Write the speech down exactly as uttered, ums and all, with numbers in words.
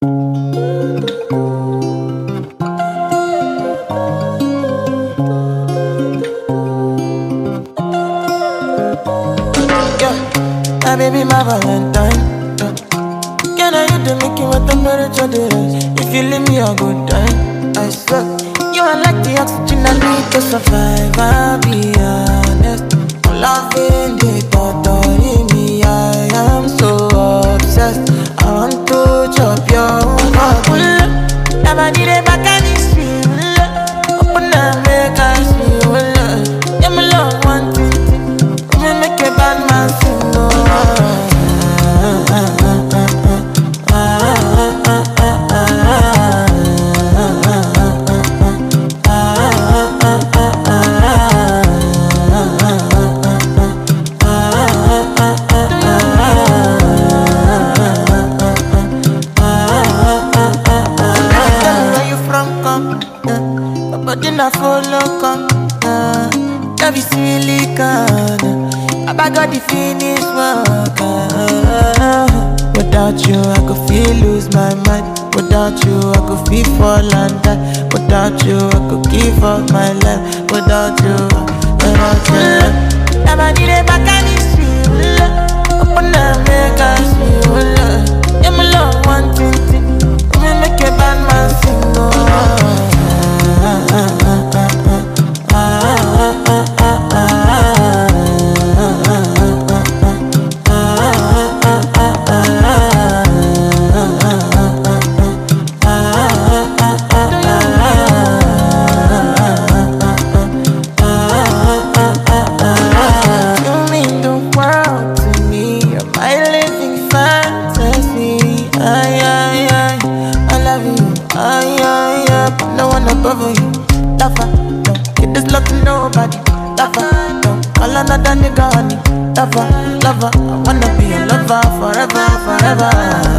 My baby, my Valentine. Yeah. Can I hit the Mickey with temperature days? If you leave me a good time, I swear. You are like the oxygen I need to survive. I'll be honest. I'm loving the thought of me. I am so obsessed. I want to chop your heart. Never did it back and it's real. Open up, make us feel. Yeah, my love, one thing. Come make a bad man sing. But then I follow come, uh, that be silicon. I got the finish work. Uh, without you, I could feel lose my mind. Without you, I could feel fall and die. Without you, I could give up my life. Without you, without you, never need a back and it's real. Open up, make us feel. Yeah, my love, one thing, we make a bad man sing. Oh. Above you, lover, don't get this love to nobody. Lover, don't call another nigga honey. Lover, lover, I wanna be a lover forever, forever.